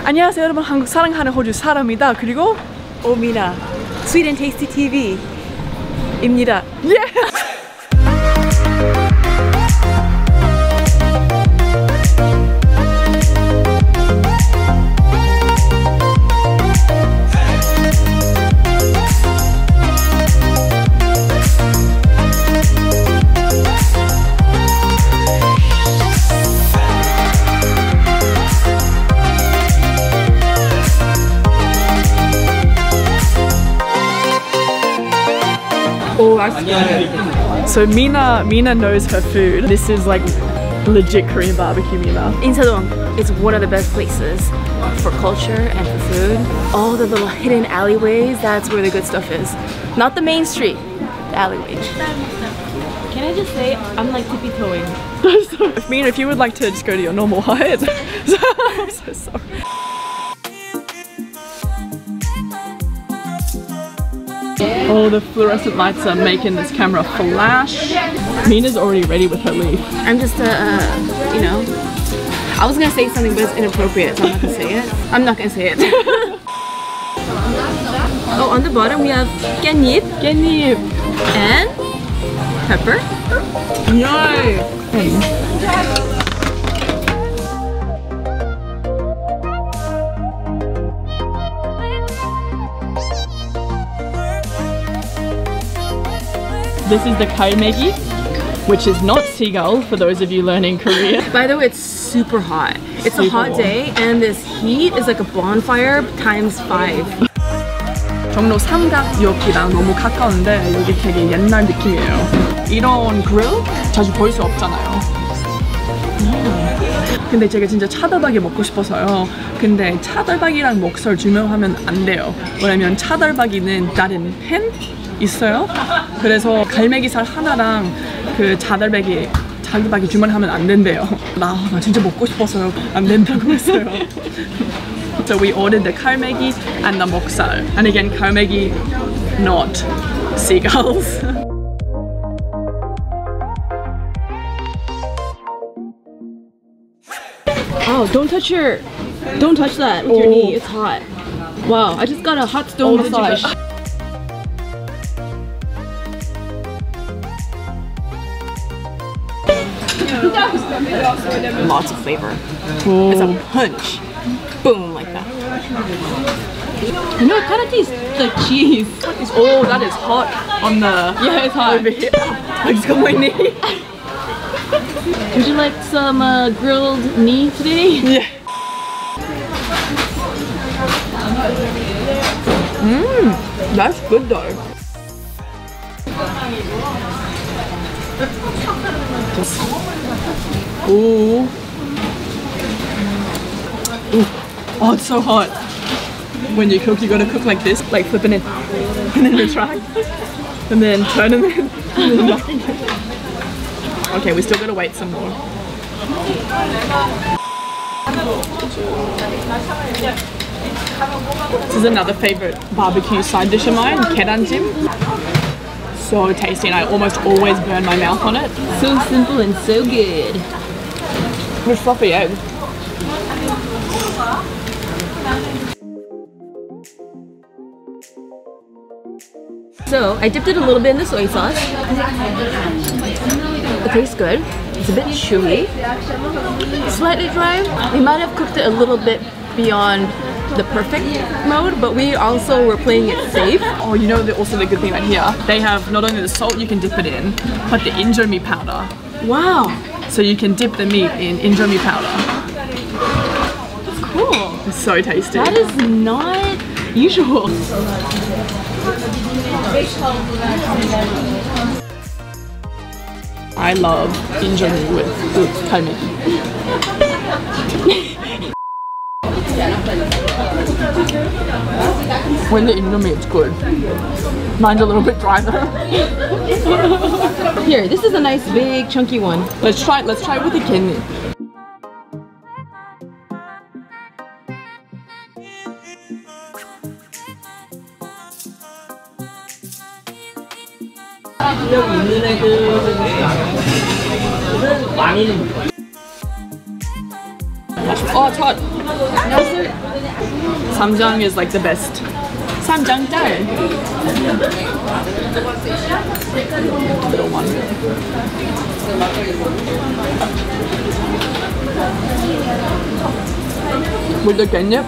안녕하세요 여러분, 한국 사랑하는 호주 사람이다. 그리고 오미나 Sweet and Tasty TV 입니다. Oh, that's good. So Mina knows her food. This is like legit Korean barbecue, Mina. Insadong is one of the best places for culture and for food. All the little hidden alleyways, that's where the good stuff is. Not the main street, the alleyways. Can I just say, I'm like tippy-toeing. Mina, if you would like to just go to your normal height. I'm so sorry. Oh, the fluorescent lights are making this camera flash. Mina's already ready with her leaf. I'm just, you know, I was gonna say something but it's inappropriate, so I'm not gonna say it. I'm not gonna say it. Oh, on the bottom we have 깻잎 and pepper. Yay! This is the kalmegi, which is not seagull for those of you learning Korean. By the way, it's super hot. It's a hot day and this heat is like a bonfire times 5. 종로 삼각역이랑 너무 가까운데 여기 되게 옛날 느낌이에요. 이런 그릴 자주 볼 수 없잖아요. 근데 제가 진짜 차돌박이 먹고 싶어서요. 근데 차돌박이랑 목살 주문하면 안 돼요. 왜냐면 차돌박이는 다른 팬 있어요. 그래서 갈매기살 하나랑 그 차돌박이 주문하면 안 된대요. 나 진짜 먹고 싶어서요. 안 된다고 했어요. So we ordered the kalmegi and the moksal. And again, kalmegi, not seagulls. Oh, don't touch that with your knee. It's hot. Wow, I just got a hot stone massage. Lots of flavor. Ooh. It's a punch. Boom, like that. You know, it kind of tastes like cheese. Oh, that is hot on the... Yeah, it's hot. Over here. I just got my knee. Would you like some grilled knee today? Yeah. That's good though. Ooh. Oh, it's so hot. When you cook, you gotta cook like this, like flipping it, and then retract, and then turn it in, and then back again. Okay, we still gotta wait some more. This is another favorite barbecue side dish of mine, keranjim. So tasty, and I almost always burn my mouth on it. So simple and so good. With fluffy egg. So I dipped it a little bit in the soy sauce. It tastes good. It's a bit chewy, slightly dry. We might have cooked it a little bit beyond the perfect mode, but we also were playing it safe. Oh, you know also the good thing right here? They have not only the salt you can dip it in, but the injomi powder. Wow. So you can dip the meat in injomi powder. That's cool. It's so tasty. That is not usual. I love injomi with kalmegi. When the injomi, it's good. Mine's a little bit dry though. Here, this is a nice big chunky one. Let's try it with the kidney. Oh, it's hot. Samjang is like the best. Samjang dal. Little one. With the ganyeop.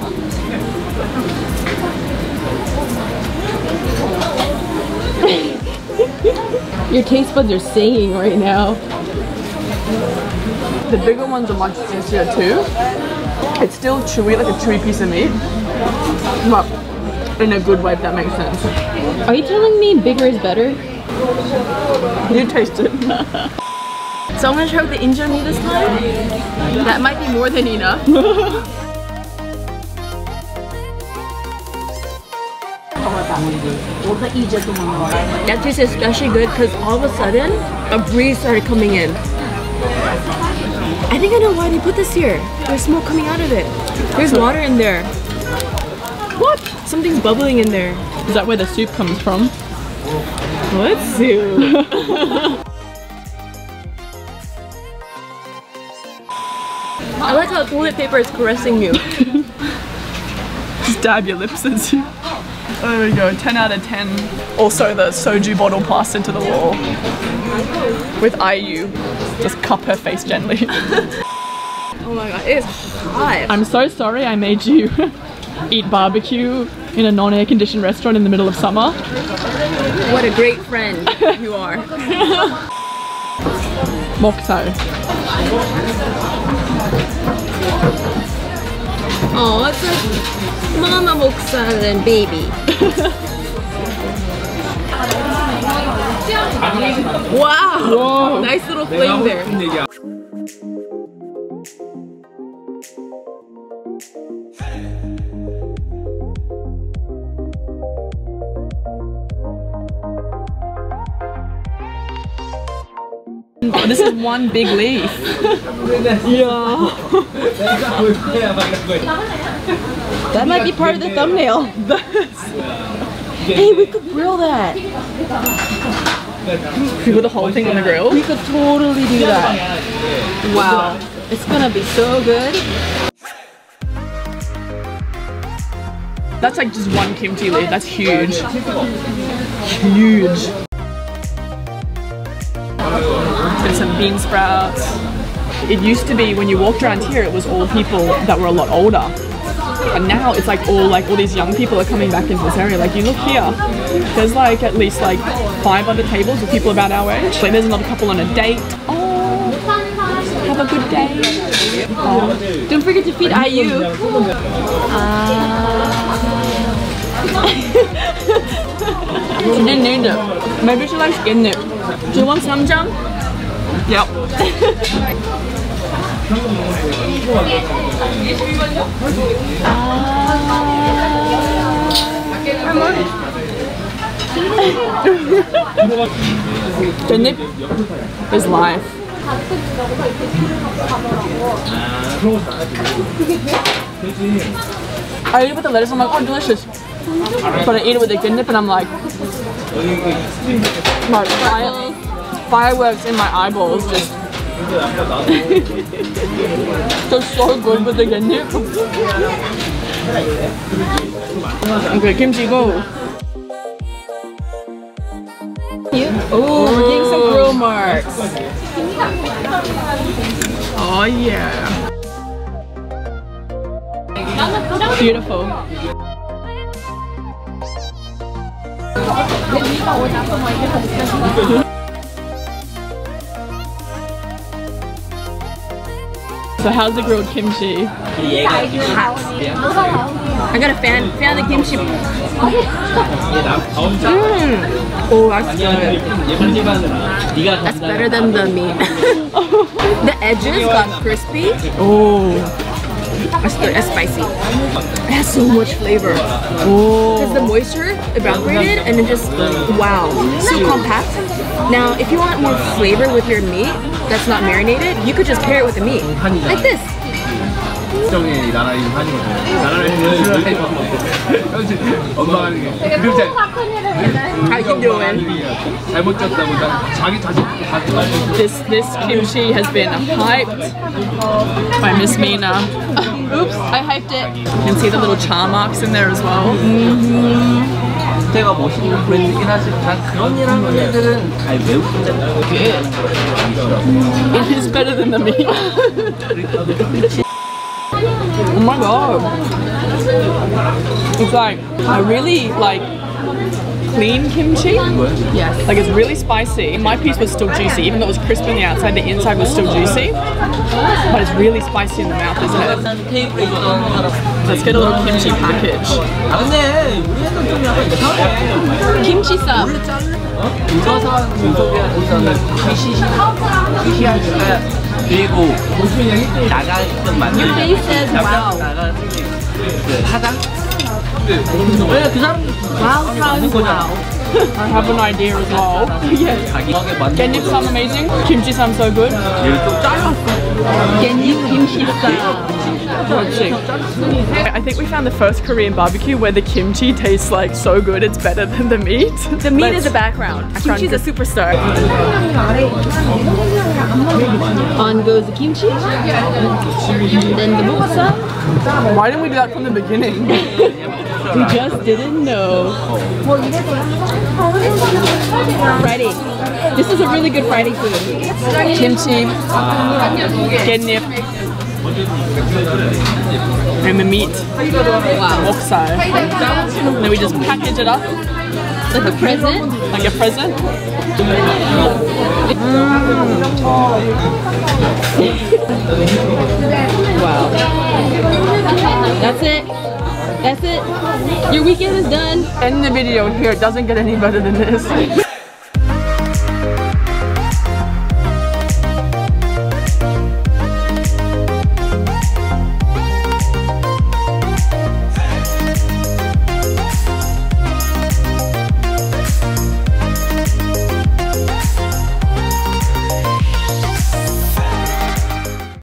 Your taste buds are singing right now. The bigger ones are much juicier too. It's still chewy, like a chewy piece of meat, but in a good way, if that makes sense. Are you telling me bigger is better? You taste it. So I'm gonna try with the injami this time. That might be more than enough. That tastes especially good because all of a sudden a breeze started coming in. I think I know why they put this here. There's smoke coming out of it. There's water in there. What? Something's bubbling in there. Is that where the soup comes from? What soup? I like how toilet paper is caressing you. Just dab your lips and soup. There we go, 10 out of 10. Also the soju bottle plastered to the wall. With IU. Just cup her face gently. Oh my god, it is hot. I'm so sorry I made you eat barbecue in a non-air conditioned restaurant in the middle of summer. What a great friend you are. Mokso. Oh, it's like mama moksa and baby. Wow! Whoa. Nice little flame there. Oh, this is one big leaf. Yeah. That might be part of the thumbnail. Hey, we could grill that. You put the whole thing on the grill? We could totally do that. Wow. It's gonna be so good. That's like just one kimchi leaf. That's huge. Huge. And some bean sprouts. It used to be when you walked around here, it was all people that were a lot older. And now it's like all these young people are coming back into this area. Like you look here, there's like at least like 5 other tables with people about our age. Like there's another couple on a date. Oh, have a good day. Oh. Don't forget to feed IU. She didn't need it. Maybe she likes getting it. Do you want samjang? Yep. The nip is life. I eat it with the lettuce, I'm like, oh delicious. But I eat it with the good nip and I'm like fireworks in my eyeballs just so good with the good nip. Okay, kimchi go. Oh, we're getting some grill marks. Oh yeah. Beautiful. So how's the grilled kimchi? I got a fan the kimchi. Oh, that's good. That's better than the meat. The edges got crispy. Oh. That's good. That's spicy. It has so much flavor. Oh. Because the moisture evaporated and it just, wow, so compact. Now, if you want more flavor with your meat that's not marinated, you could just pair it with the meat. Like this. 특정의 나라 이름 하니거든요. 나라를 싫어해서 엄마가 하는 게 그림자 How you doing? 잘못 졌다고 자기 자식 다 This kimchi has been hyped by Miss Mina. Oops, I hyped it. You can see the little char marks in there as well. 자체가 멋있는 브랜드긴 하지만 그런 일하는 애들은 잘 외우잖아요. It is better than the meat. Oh my god. It's like a really clean kimchi. Yes. Like it's really spicy. My piece was still juicy, even though it was crisp on the outside, the inside was still juicy. But it's really spicy in the mouth, isn't it? 테이블에 있던 사람. Let's get a little kimchi package. 아 근데 우리 애들 좀 약간 이상해. Kimchi sub. 우서선 우석이는 시시하니까 그리고 나가끔 만들고 Your face says wow. 나가는 그 사장? 왜 그 사람 Wow sounds wow. I have an idea as well. 자기하게 만든 Genip sound amazing. Kimchi sounds so good. 얘를 좀 잘랐어. Genip kimchi sub. I think we found the first Korean barbecue where the kimchi tastes like so good it's better than the meat. The meat is a background. Kimchi's a superstar. On goes the kimchi, then the mukbang. Why didn't we do that from the beginning? We just didn't know. Friday. This is a really good Friday food. Kimchi, genip, and the meat. Wow. Moksal. And then we just package it up Like a present. like a present. Wow. That's it. That's it. Your weekend is done. End the video here. It doesn't get any better than this.